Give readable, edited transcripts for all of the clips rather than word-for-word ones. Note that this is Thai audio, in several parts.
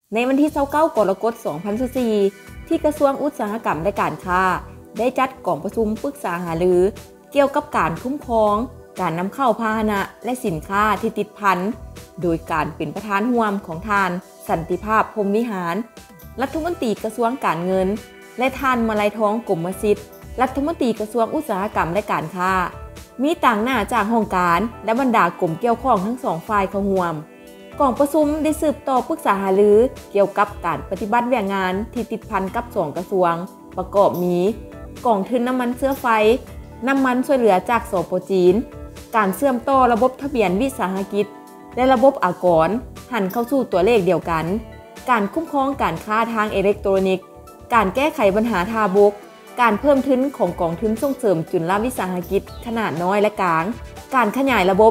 ในวันที่29กรกฎาคม 2024 ที่กระทรวงอุตสาหกรรมและการค้าได้จัดกองประชุมปรึกษาหารือเกี่ยวกับการคุ้มครองการนำเข้าพาหนะและสินค้าที่ติดพันโดยการเป็นประธานร่วมของท่านสันติภาพพรหมวิหารรัฐมนตรีกระทรวงการเงินและท่านมาลัยทองกรมสิทธิ์รัฐมนตรีกระทรวงอุตสาหกรรมและการค้ามีต่างหน้าจากห้องการและบรรดากลุ่มเกี่ยวข้องทั้งสองฝ่ายเข้าร่วมกองประชุมได้สืบต่อปรึกษาหารือเกี่ยวกับการปฏิบัติเวียงงานที่ติดพันกับ2กระทรวงประกอบมีกองทุนน้ำมันเชื้อไฟน้ำมันช่วยเหลือจากสป.จีนการเชื่อมต่อระบบทะเบียนวิสาหกิจและระบบอากรหันเข้าสู่ตัวเลขเดียวกันการคุ้มครองการค้าทางอิเล็กทรอนิกส์การแก้ไขปัญหาทาบกการเพิ่มทุนของกองทุนส่งเสริมจุลวิสาหกิจขนาดน้อยและกลางการขยายระบบ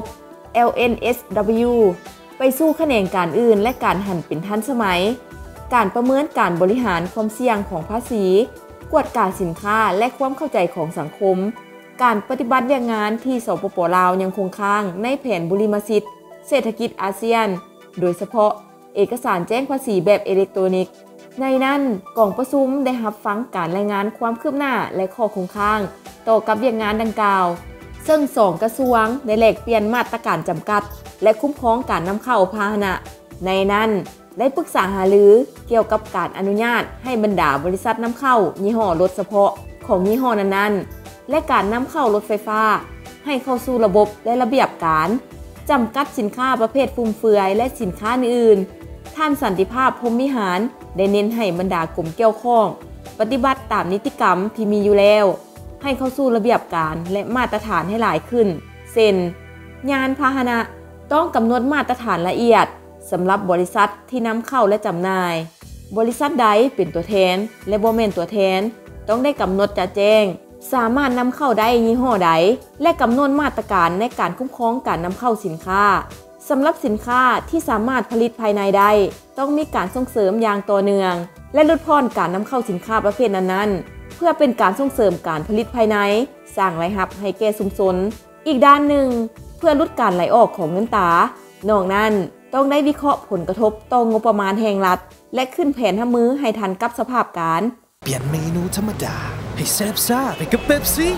LNSW ไปสู่แขนงการอื่นและการหันเป็นทันสมัยการประเมินการบริหารความเสี่ยงของภาษีกวดการสินค้าและความเข้าใจของสังคมการปฏิบัติเวียงงานที่สปป.ลาวยังคงค้างในแผนบุริมสิทธิ์เศรษฐกิจอาเซียนโดยเฉพาะเอกสารแจ้งภาษีแบบอิเล็กทรอนิกส์ในนั้นกองประชุมได้รับฟังการรายงานความคืบหน้าและข้อคงค้างต่อกับเวียงงานดังกล่าวซึ่ง2กระทรวงได้แลกเปลี่ยนมาตรการจำกัดและคุ้มครองการนำเข้าพาหนะในนั้นได้ปรึกษาหารือเกี่ยวกับการอนุญาตให้บรรดาบริษัทนำเข้ายี่ห้อรถเฉพาะของยี่ห้อนั้นๆและการนำเข้ารถไฟฟ้าให้เข้าสู่ระบบและระเบียบการจำกัดสินค้าประเภทฟุ่มเฟือยและสินค้าอื่นท่านสันติภาพพรหมวิหารได้เน้นให้บรรดากลุ่มเกี่ยวข้องปฏิบัติตามนิติกรรมที่มีอยู่แล้วให้เข้าสู่ระเบียบการและมาตรฐานให้หลายขึ้นเช่นยานพาหนะต้องกำหนดมาตรฐานละเอียดสำหรับบริษัทที่นำเข้าและจำหน่ายบริษัทใดเป็นตัวแทนและบ่แม่นตัวแทนต้องได้กำหนดจะแจ้งสามารถนำเข้าได้ยี่ห้อใดและกำหนดมาตรการในการคุ้มครองการนำเข้าสินค้าสำหรับสินค้าที่สามารถผลิตภายในได้ต้องมีการส่งเสริมอย่างต่อเนื่องและลดพรการนำเข้าสินค้าประเภทนั้นๆเพื่อเป็นการส่งเสริมการผลิตภายในสร้างรายรับให้แก่ชุมชนอีกด้านหนึ่งเพื่อลดการไหลออกของเงินตานอกนั้นต้องได้วิเคราะห์ผลกระทบต่องบประมาณแห่งรัฐและขึ้นแผนทำมือให้ทันกับสภาพการเปลี่ยนเมนูธรรมดาให้แซ่บซ่าไปกับเป๊ปซี่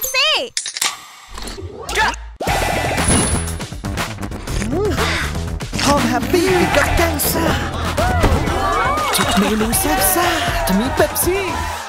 พร้อมแฮปปี้ไปกับแกงซ่าทุกเมนูแซ่บซ่าจะมีเป๊ปซี่